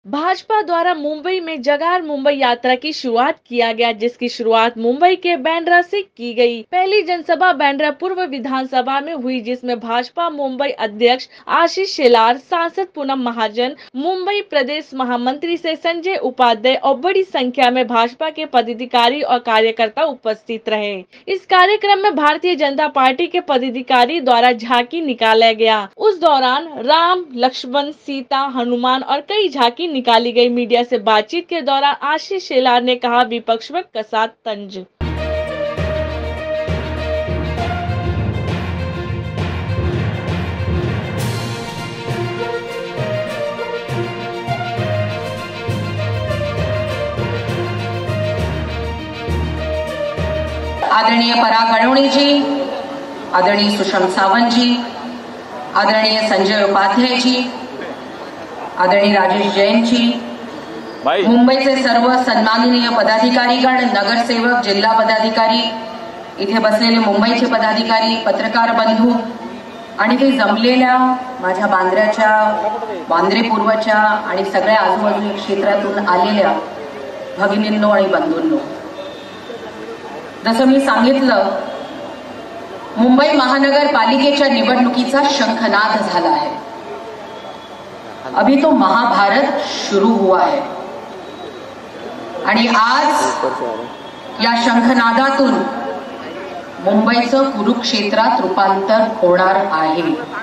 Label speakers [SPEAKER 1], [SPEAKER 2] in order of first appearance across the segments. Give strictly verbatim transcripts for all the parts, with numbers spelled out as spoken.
[SPEAKER 1] भाजपा द्वारा मुंबई में जगार मुंबई यात्रा की शुरुआत किया गया, जिसकी शुरुआत मुंबई के बांद्रा से की गई। पहली जनसभा बांद्रा पूर्व विधानसभा में हुई, जिसमें भाजपा मुंबई अध्यक्ष आशीष शेलार, सांसद पूनम महाजन, मुंबई प्रदेश महामंत्री से संजय उपाध्याय और बड़ी संख्या में भाजपा के पदाधिकारी और कार्यकर्ता उपस्थित रहे। इस कार्यक्रम में भारतीय जनता पार्टी के पदाधिकारी द्वारा झांकी निकाला गया। उस दौरान राम, लक्ष्मण, सीता, हनुमान और कई झांकी निकाली गई। मीडिया से बातचीत के दौरान आशीष शेलार ने कहा, विपक्ष में कसात तंज।
[SPEAKER 2] आदरणीय पराग अडोणी जी, आदरणीय सुषम सावंत जी, आदरणीय संजय उपाध्याय जी, आदरणीय राजेश जैन जी, मुंबईचे सर्व सन्माननीय पदाधिकारीगण, नगरसेवक, जिल्हा पदाधिकारी, इथे बसलेले मुंबईचे पदाधिकारी, पत्रकार बंधू आणि ते जमलेल्या माझ्या बांद्र्याच्या, बांद्रे पूर्वच्या आणि सगळ्या आजूबाजूच्या क्षेत्रातून आलेल्या भगिनींनो आणि बंधूंनो, जसं मी सांगितलं, मुंबई महानगरपालिकेच्या निवडणुकीचा शंखनाद झाला आहे। अभी तो महाभारत शुरू हुआ है आणि आज या शंखनादातून मुंबईचं कुरुक्षेत्रात रूपांतर होणार आहे।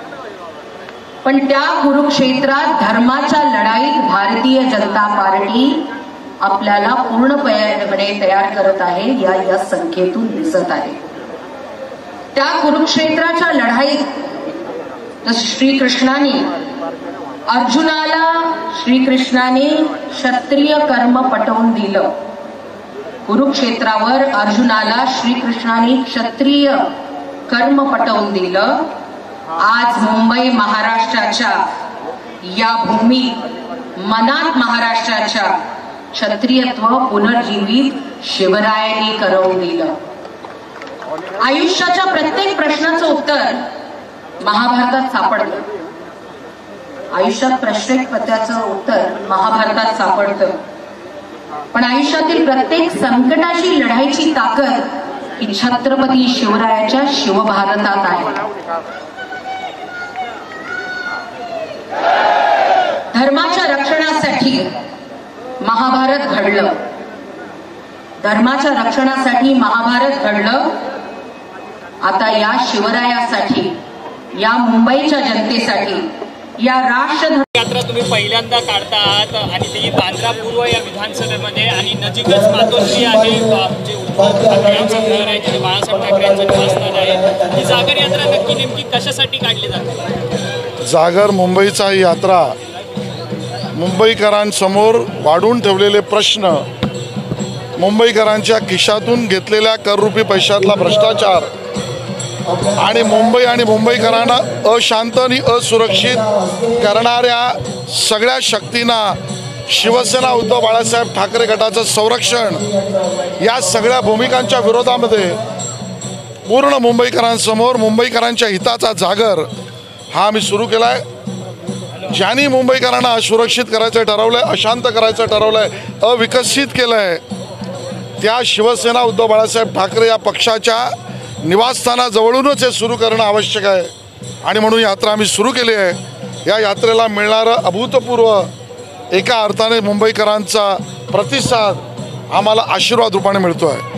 [SPEAKER 2] पण त्या कुरुक्षेत्रात धर्माच्या लढाईत भारतीय जनता पार्टी आपल्याला पूर्णपणे तयार करत आहे, या या संख्येतून दिसत आहे। त्या कुरुक्षेत्राच्या लढाईत श्रीकृष्णाने अर्जुनाला श्रीकृष्णाने क्षत्रिय कर्म पटवून दिलं। कुरुक्षेत्रावर अर्जुनाला श्रीकृष्णाने क्षत्रिय कर्म पटवून दिलं। आज मुंबई महाराष्ट्राच्या या भूमी मनात महाराष्ट्राच्या क्षत्रियत्व पुनर्जीवित शिवरायांनी करून दिलं। आयुष्याच्या प्रत्येक प्रश्नाचं उत्तर महाभारतात सापडतं। आयुष्यात प्रत्येक पत्याचं उत्तर महाभारतात सापडतं, पण आयुष्यातील प्रत्येक संकटाशी लढाईची ताकद ही छत्रपती शिवरायाच्या शिवभारतात आहे। धर्माच्या रक्षणासाठी महाभारत घडलं, धर्माच्या रक्षणासाठी महाभारत घडलं। आता या शिवरायासाठी, या मुंबईच्या जनतेसाठी, या राष्ट्र
[SPEAKER 3] यात्रा तुम्ही पहिल्यांदा काढता आहात आणि ती बांद्रा पूर्व या विधानसभेमध्ये आणि नजीकच मातोश्री आहे, जे उद्धव ठाकरेंचं घर आहे, जिथे बाळासाहेब ठाकरेंचं निवासस्थान आहे। ही जागर यात्रा नक्की नेमकी कशासाठी काढली जाते?
[SPEAKER 4] जागर मुंबईचा ही यात्रा मुंबईकरांसमोर वाढून ठेवलेले प्रश्न, मुंबईकरांच्या खिशातून घेतलेल्या कररूपी पैशातला भ्रष्टाचार आणि मुंबई आणि मुंबईकरांना अशांत आणि असुरक्षित करणाऱ्या सगळ्या शक्तींना शिवसेना उद्धव बाळासाहेब ठाकरे गटाचं संरक्षण, या सगळ्या भूमिकांच्या विरोधामध्ये पूर्ण मुंबईकरांसमोर मुंबईकरांच्या हिताचा जागर हा आम्ही सुरू केला आहे। ज्यांनी मुंबईकरांना असुरक्षित करायचं ठरवलं आहे, अशांत करायचं ठरवलं आहे, अविकसित केलं आहे, त्या शिवसेना उद्धव बाळासाहेब ठाकरे या पक्षाच्या निवासस्थानाजवळूनच हे सुरू करणं आवश्यक आहे आणि म्हणून यात्रा आम्ही सुरू केली आहे। या यात्रेला मिळणारं अभूतपूर्व एका अर्थाने मुंबईकरांचा प्रतिसाद आम्हाला आशीर्वाद रूपाने मिळतो आहे।